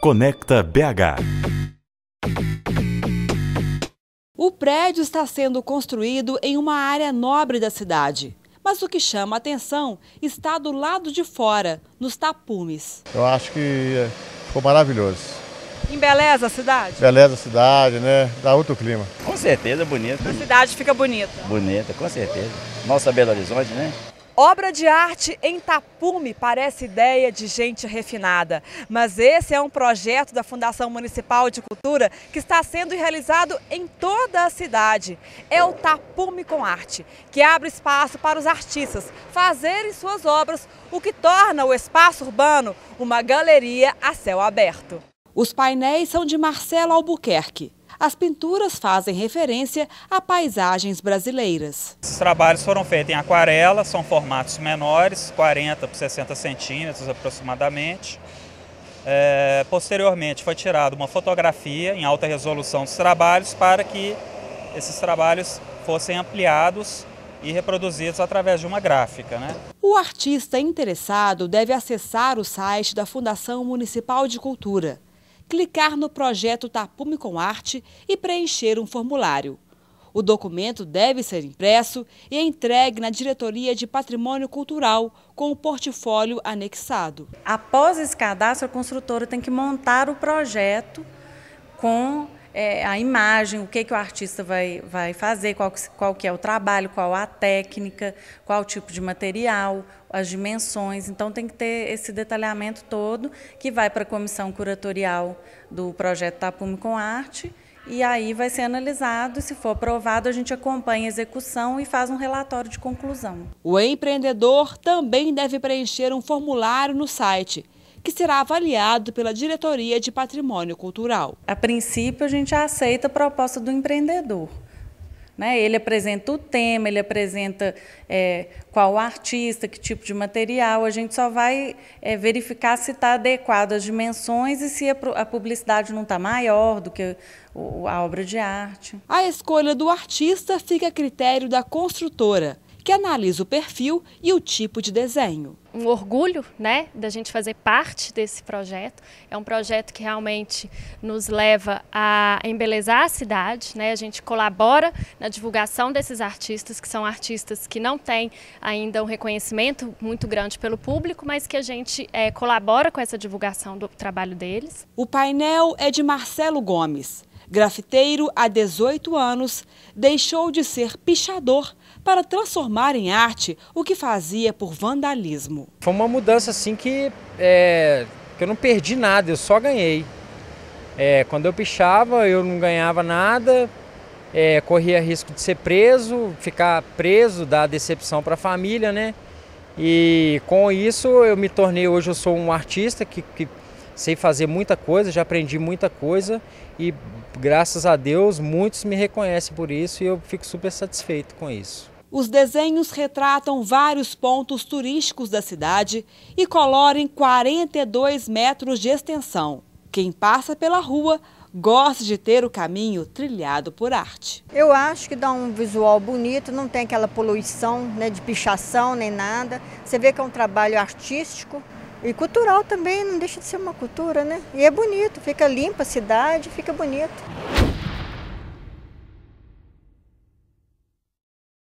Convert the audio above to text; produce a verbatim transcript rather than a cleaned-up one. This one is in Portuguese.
Conecta B H. O prédio está sendo construído em uma área nobre da cidade. Mas o que chama a atenção está do lado de fora, nos tapumes. Eu acho que ficou maravilhoso. Embeleza a cidade? Beleza a cidade, né? Dá outro clima. Com certeza, bonito. A cidade fica bonita. Bonita, com certeza. Nossa Belo Horizonte, né? Obra de arte em tapume parece ideia de gente refinada, mas esse é um projeto da Fundação Municipal de Cultura que está sendo realizado em toda a cidade. É o Tapume com Arte, que abre espaço para os artistas fazerem suas obras, o que torna o espaço urbano uma galeria a céu aberto. Os painéis são de Marcelo Albuquerque. As pinturas fazem referência a paisagens brasileiras. Esses trabalhos foram feitos em aquarela, são formatos menores, quarenta por sessenta centímetros aproximadamente. É, posteriormente foi tirada uma fotografia em alta resolução dos trabalhos para que esses trabalhos fossem ampliados e reproduzidos através de uma gráfica, né? O artista interessado deve acessar o site da Fundação Municipal de Cultura, clicar no projeto Tapume com Arte e preencher um formulário. O documento deve ser impresso e entregue na Diretoria de Patrimônio Cultural com o portfólio anexado. Após esse cadastro, a construtora tem que montar o projeto com é, a imagem, o que, que o artista vai, vai fazer, qual, qual que é o trabalho, qual a técnica, qual o tipo de material, as dimensões. Então tem que ter esse detalhamento todo que vai para a comissão curatorial do projeto Tapume com Arte e aí vai ser analisado e, se for aprovado, a gente acompanha a execução e faz um relatório de conclusão. O empreendedor também deve preencher um formulário no site, que será avaliado pela Diretoria de Patrimônio Cultural. A princípio, a gente aceita a proposta do empreendedor. Né? Ele apresenta o tema, ele apresenta é, qual artista, que tipo de material. A gente só vai é, verificar se está adequado às dimensões e se a, a publicidade não está maior do que o, a obra de arte. A escolha do artista fica a critério da construtora, que analisa o perfil e o tipo de desenho. Um orgulho, né, da gente fazer parte desse projeto. É um projeto que realmente nos leva a embelezar a cidade, né? A gente colabora na divulgação desses artistas, que são artistas que não têm ainda um reconhecimento muito grande pelo público, mas que a gente é, colabora com essa divulgação do trabalho deles. O painel é de Marcelo Gomes. Grafiteiro há dezoito anos, deixou de ser pichador para transformar em arte o que fazia por vandalismo. Foi uma mudança assim que, é, que eu não perdi nada, eu só ganhei. É, quando eu pichava, eu não ganhava nada, é, corria risco de ser preso, ficar preso, dar decepção para a família, né? E com isso eu me tornei, hoje eu sou um artista que, que sei fazer muita coisa, já aprendi muita coisa e graças a Deus muitos me reconhecem por isso e eu fico super satisfeito com isso. Os desenhos retratam vários pontos turísticos da cidade e colorem quarenta e dois metros de extensão. Quem passa pela rua gosta de ter o caminho trilhado por arte. Eu acho que dá um visual bonito, não tem aquela poluição, né, de pichação nem nada. Você vê que é um trabalho artístico e cultural também, não deixa de ser uma cultura, né? E é bonito, fica limpa a cidade, fica bonito.